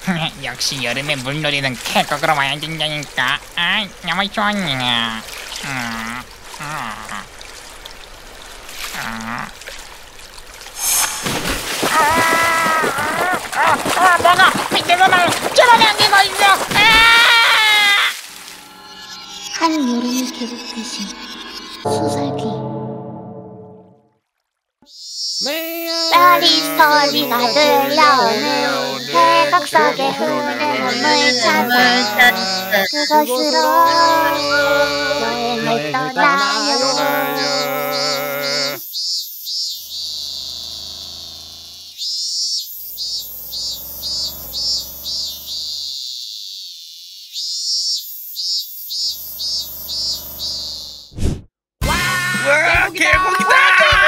역시 여름에 물놀이는 계곡으로 와야 된다니까. 아, 너무 좋냐. 뭐가 내가 날 저러게 안기고 있어. 한여름의 계곡 대신 수살기. 쌀이 소리가 들려오는 계곡 속에 흐르는 물차선, 그것으로 여행을 떠나요. 와, 계곡이다!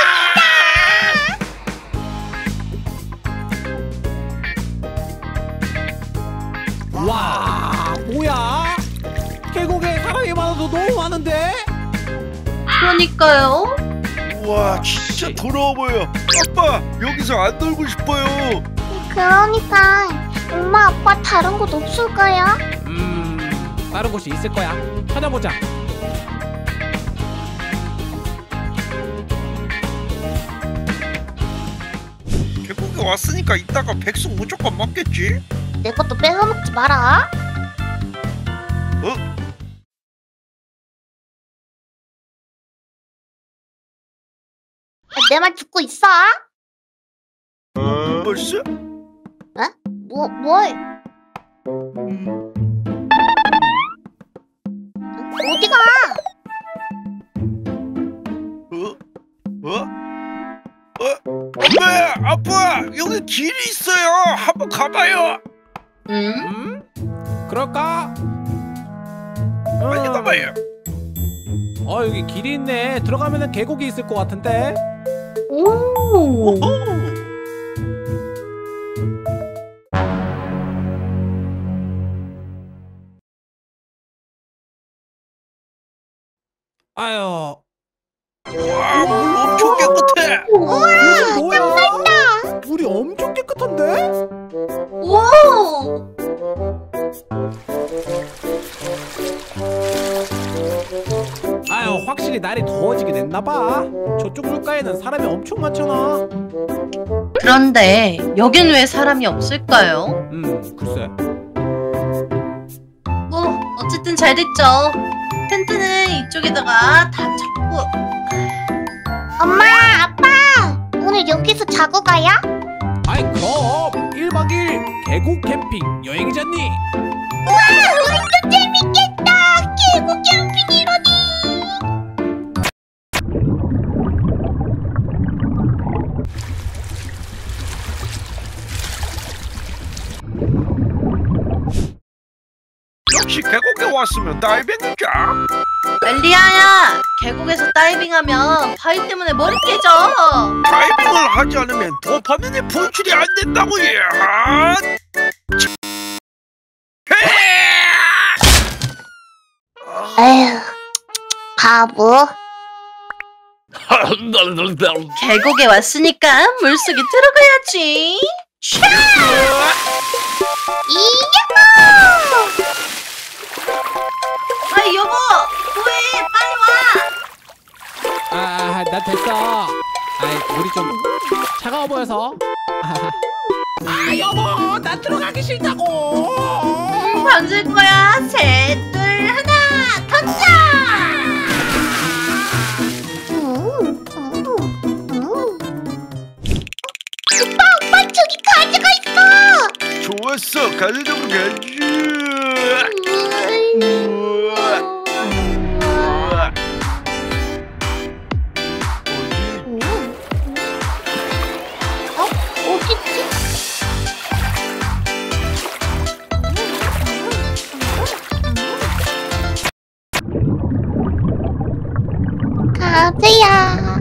와, 뭐야? 계곡에 사람이 많아도 너무 많은데? 그러니까요. 우와, 진짜 더러워 보여. 아빠, 여기서 안 놀고 싶어요. 그러니까 엄마 아빠 다른 곳 없을까요? 다른 곳이 있을 거야. 찾아보자. 계곡에 왔으니까 이따가 백숙 무조건 먹겠지? 내 것도 뺏어먹지 마라. 어? 내 말 듣고 있어? 벌써? 어? 뭘? 어디가? 엄마야, 아빠, 여기 길이 있어요. 한번 가봐요. 그럴까? 빨리 가봐요. 여기 길이 있네. 들어가면은 계곡이 있을 것 같은데. 오. 아유. 와, 물 엄청 깨끗해. 우와, 뭐야? 물이 엄청 깨끗한데? 와. 아유, 확실히 날이 더워지게 됐나봐. 저쪽 물가에는 사람이 엄청 많잖아. 그런데 여긴 왜 사람이 없을까요? 글쎄. 뭐 어쨌든 잘 됐죠. 텐트는 이쪽에다가 다 쳤고. 엄마 아빠 오늘 여기서 자고 가요? 아이, 그럼 1박 2일 계곡 캠핑 여행이잖니. 우와 완전 재밌겠다. 계곡 캠핑이라니. 역시 계곡에 왔으면 다이빙이자. 엘리야야, 계곡에서 다이빙하면 바위 때문에 머리 깨져. 다이빙을 하지 않으면 도파민이 분출이 안 된다고요. 에휴 바보. 계곡에 왔으니까 물속에 들어가야지. 이녀. 아 여보, 뭐해? 빨리 와. 나 됐어. 물이 좀 차가워 보여서. 여보, 나 들어가기 싫다고. 던질 거야. 셋, 둘, 하나, 던져. 오빠 저기 가지가 있어. 좋았어, 가져잡으러 가지. 어딨지? 가세요.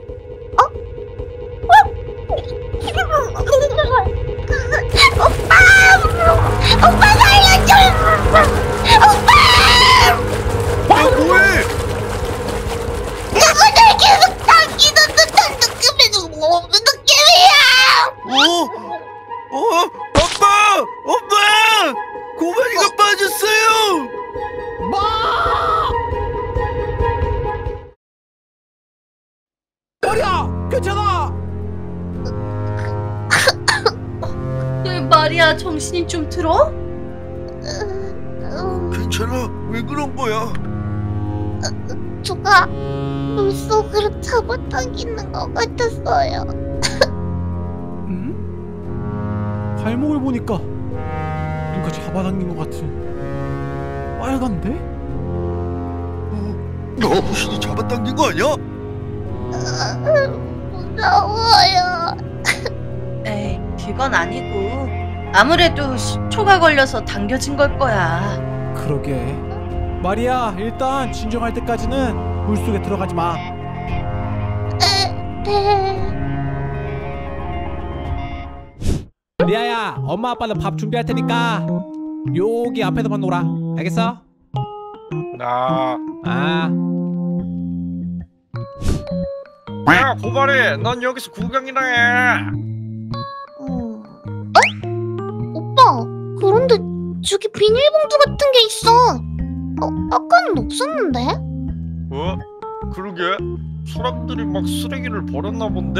오빠 살려줘. 오빠. 뭐해? 누구들 계속 당기는 듯한 느낌이 없는 느낌이야. 아빠! 엄마! 마리아 정신이 좀 들어? 괜찮아? 왜 그런 거야? 누가 물속으로 잡아당기는 것 같았어요. 발목을 보니까 누가 잡아당긴 것 같은 빨간데? 귀신이 잡아당긴 거 아니야? 무서워요. 에이, 그건 아니고 아무래도 10초가 걸려서 당겨진 걸 거야. 그러게. 마리아, 일단 진정할 때까지는 물속에 들어가지 마. 네. 리아야, 엄마 아빠는 밥 준비할 테니까 여기 앞에서만 놀아. 알겠어? 나... 아, 야 고발이 넌 여기서 구경이나 해. 오빠, 그런데 저기 비닐봉투 같은 게 있어. 아까는 없었는데? 어? 그러게 사람들이 막 쓰레기를 버렸나 본데?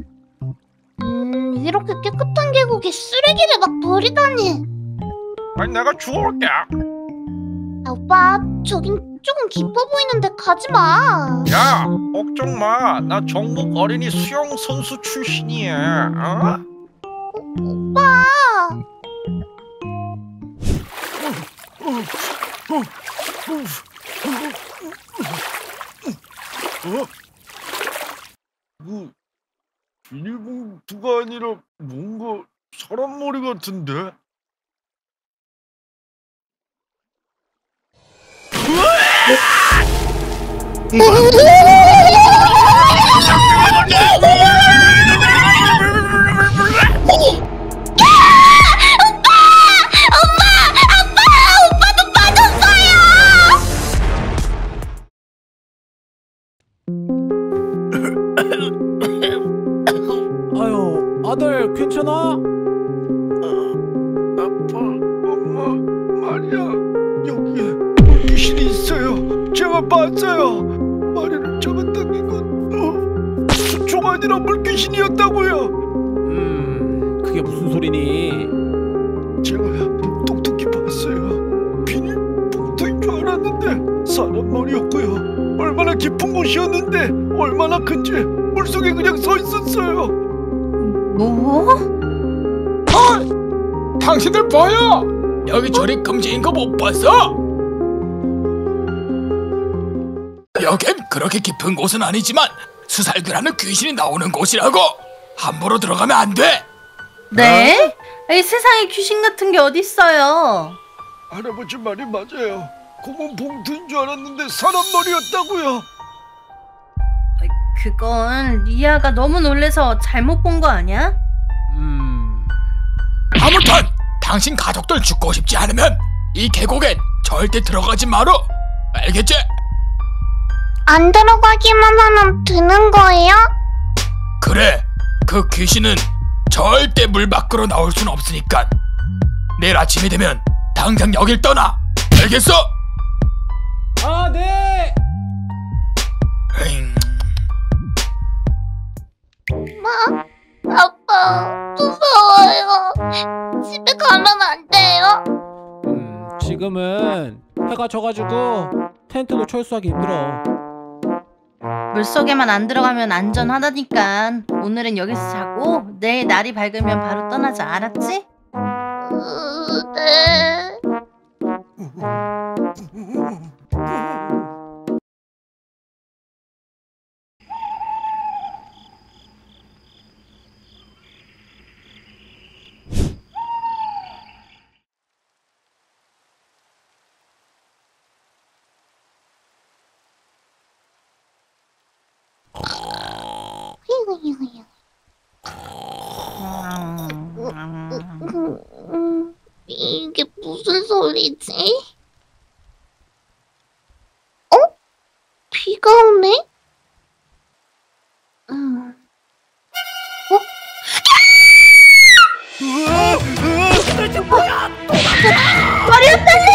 이렇게 깨끗한 계곡에 쓰레기를 막 버리다니. 아니 내가 주워올게. 오빠, 저긴 조금 깊어 보이는데 가지 마. 야 걱정 마. 나 전국 어린이 수영 선수 출신이야. 어? 오빠. 비닐봉투가 아니라 뭔가 사람 머리 같은데? 오빠도 빠졌어요. 아유, 아들 괜찮아? 아빠, 엄마, 마리아, 여기에 귀신이 있어요. 제가 봤어요. 마리아를 잡아당긴 건 수초가 아니라 물귀신이었다고요. 그게 무슨 소리니? 제가 똑똑히 봤어요. 비닐봉투인 줄 알았는데 사람 머리였고요. 얼마나 깊은 곳이었는데 얼마나 큰지 물속에 그냥 서 있었어요. 뭐? 당신들 봐요. 여기 저리 금지인 거 못 봤어? 여긴 그렇게 깊은 곳은 아니지만 수살들하는 귀신이 나오는 곳이라고. 함부로 들어가면 안 돼. 네? 이 세상에 귀신 같은 게 어딨어요? 할아버지 말이 맞아요. 검은 봉투인 줄 알았는데 사람 머리였다고요. 그건 리아가 너무 놀래서 잘못 본 거 아니야? 아무튼 당신 가족들 죽고 싶지 않으면 이 계곡엔 절대 들어가지 마라. 알겠지? 안 들어가기만 하면 드는 거예요? 그래. 그 귀신은 절대 물 밖으로 나올 순 없으니까 내일 아침이 되면 당장 여길 떠나. 알겠어? 아, 네. 에잉. 아빠, 무서워요. 집에 가면 안 돼요? 지금은 해가 져가지고 텐트도 철수하기 힘들어. 물속에만 안 들어가면 안전하다니까. 오늘은 여기서 자고 내일 날이 밝으면 바로 떠나자. 알았지? 네. 이게 무슨 소리지? 비가 오네? 마리아 빨리!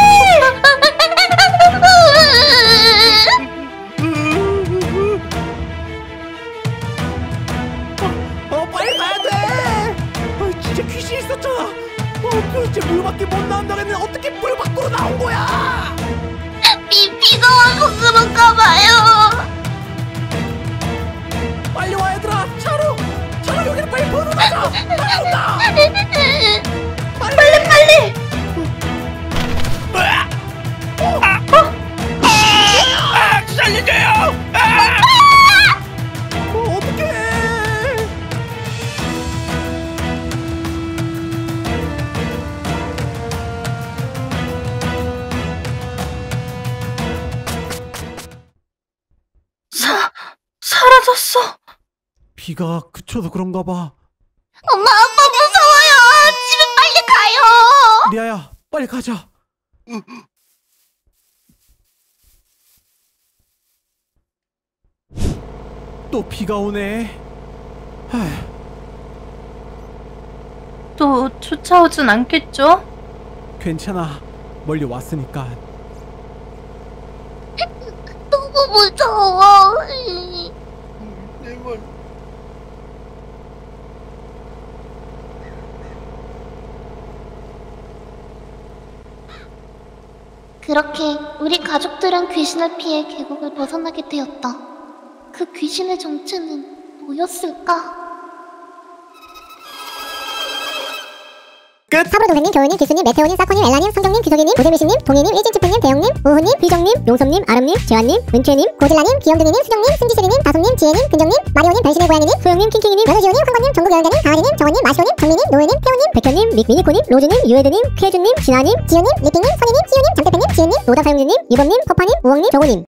빨리 가야 돼. 진짜 귀신이 있었잖아. 도대체 물밖에 못 나온다고 했는데 어떻게 물 밖으로 나온 거야? 비가 와서 그런가 봐요. 빨리 와 얘들아. 차로 여기를 빨리 벗어나자. 빨리 온다. 빨리. 살려줘요. 어떡해. 사라졌어. 비가 그쳐서 그런가 봐. 엄마 아빠 무서워요. 집에 빨리 가요. 리아야 빨리 가자. 또 비가 오네. 또 쫓아오진 않겠죠? 괜찮아. 멀리 왔으니까. 너무 무서워. 내 말. 그렇게 우리 가족들은 귀신을 피해 계곡을 벗어나게 되었다. 그 귀신의 정체는 뭐였을까? 끝! 하브로 동생님, 교우님, 기수님, 메테오님, 사코님, 엘라님, 성경님, 규석이님, 오세미씨님, 동희님, 일진치프님, 대영님, 우후님, 비정님, 용섭님, 아름님, 재환님, 은채님, 고질라님, 귀염둥이님, 수정님, 승지슬이님, 다솜님, 지혜님, 근정님, 마리오님, 별신의 고양이님, 소영님, 킹킹이님, 연우지호님, 황건님, 전국여행자님, 강아지님, 정원님, 마시오님, 정민님, 노예님, 태호님, 백현님, 미니코님, 로즈님, 유혜드님, 쾌준님, 진아님, 지연님, 리핑님, 선희님, 시우님, 장대표님, 지은님, 노다사용주님, 유범님, 퍼파님, 우엉님, 정호님.